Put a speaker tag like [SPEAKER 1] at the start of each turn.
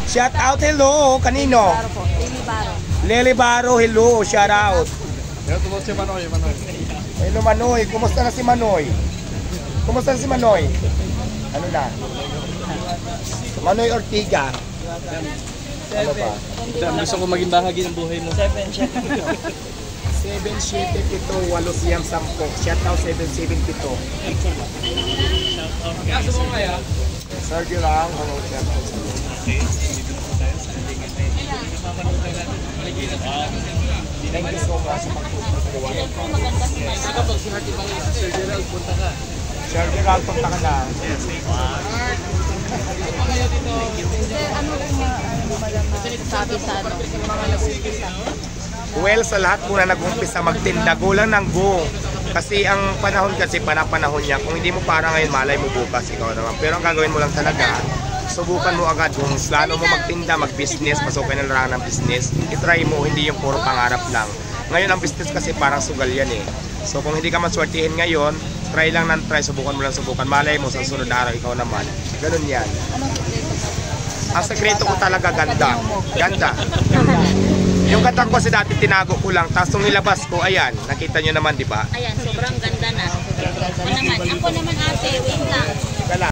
[SPEAKER 1] Shout out, hello. Kanino?
[SPEAKER 2] Baro po. Lily Baro.
[SPEAKER 1] Lely Baro, hello. Shout out.
[SPEAKER 3] Ito po si Manoy, Manoy.
[SPEAKER 1] Hello, Manoy. Kumusta na si Manoy? Kumusta na si Manoy? Ano na? Manoy Ortiga. Ano pa?
[SPEAKER 3] Gusto ko maging bahagi ng buhay mo.
[SPEAKER 1] 7, 7, 7, 7, 8, 8, 10. Shout out 7, 7, 7. Sergio lang. Hello, shout out. Thank you so much sa pagtutulungan.
[SPEAKER 3] Kapag si Hardy Bangay, si Sir Gerald, punta ka.
[SPEAKER 1] Sir Gerald, punta ka na.
[SPEAKER 2] Ano sabi sa ano? Mga nag-umpisa.
[SPEAKER 1] Well, sa lahat muna nag-umpisa magtinda, gulang ng go. Kasi ang panahon kasi, panahon niya. Kung hindi mo para ngayon, malay mo bukas, ikaw naman. Pero ang gagawin mo lang talaga, subukan mo agad kung plano mo magtinda, mag-business, pasukin na lang ng business. I-try mo, hindi yung puro pangarap lang. Ngayon ang business kasi parang sugal yan eh. So kung hindi ka maswertihin ngayon, try lang ng try, subukan mo lang subukan. Malay mo sa sunod na araw, ikaw naman. Ganun yan.
[SPEAKER 2] Anong sekreto mo?
[SPEAKER 1] Ang sekreto ko talaga ganda. Ganda. Yung ganda ko kasi dati tinago ko lang, tapos nung nilabas ko, ayan, nakita nyo naman, di ba?
[SPEAKER 4] Ayan, sobrang ganda na. Ako naman ate, wait lang.